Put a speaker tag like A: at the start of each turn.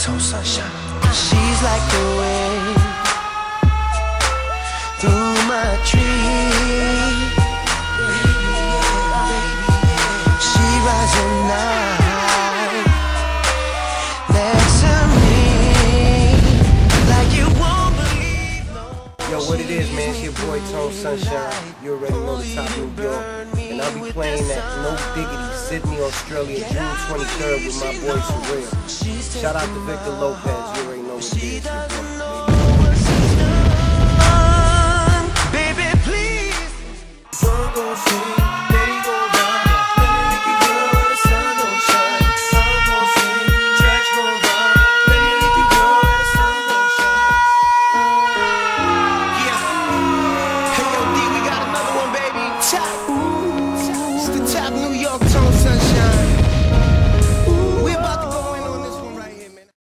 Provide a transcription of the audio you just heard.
A: Tone Sunshine.
B: She's like the wind through my tree. She rides at night next to me, like you won't believe.
A: Yo, what it is, man? It's your boy Tone Sunshine. You already know the top New York. And I'll be playing at No Diggity, Sydney, Australia, June 23rd with my boy Surreal. Shout out to Victor Lopez. You already know what it is, your boy.
B: Baby, please.